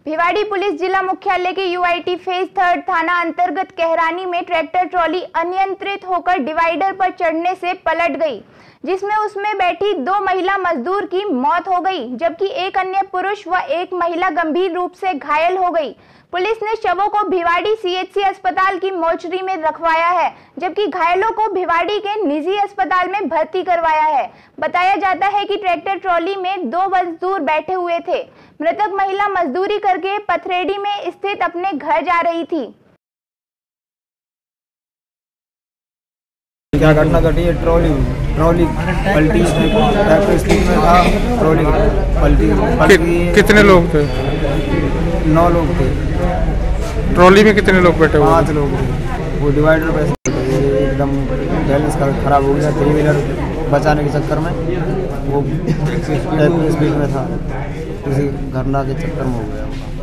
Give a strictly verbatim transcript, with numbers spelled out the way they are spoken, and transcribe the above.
Bhiwadi police जिला मुख्यालय के यूआईटी फेज थर्ड थाना अंतर्गत कहरानी में ट्रैक्टर ट्रॉली अनियंत्रित होकर डिवाइडर पर चढ़ने से पलट गई, जिसमें उसमें बैठी दो महिला मजदूर की मौत हो गई, जबकि एक अन्य पुरुष व एक महिला गंभीर रूप से घायल हो गई। पुलिस ने शवों को भिवाड़ी सीएचसी अस्पताल की मोर्चरी में रखवाया है, जबकि घायलों को भिवाड़ी के निजी अस्पताल में भर्ती करवाया है। बताया जाता है कि ट्रैक्टर ट्रॉली में दो मजदूर बैठे हुए थे। मृतक महिला मजदूरी करके पथरेडी में स्थित अपने घर जा रही थी। क्या घटना घटी है? ट्रॉली ट्रॉली पलटी, ट्रैक्टर स्पीड में था, ट्रॉली पलटी पलटी। कितने लोग थे? नौ लोग थे। ट्रॉली में कितने लोग बैठे हुए? पाँच लोग थे। वो डिवाइडर पे एकदम बैलेंस खराब हो गया, थ्री व्हीलर बचाने के चक्कर में वो ट्रैक्टर स्पीड में था, किसी घटना के चक्कर में हो गया।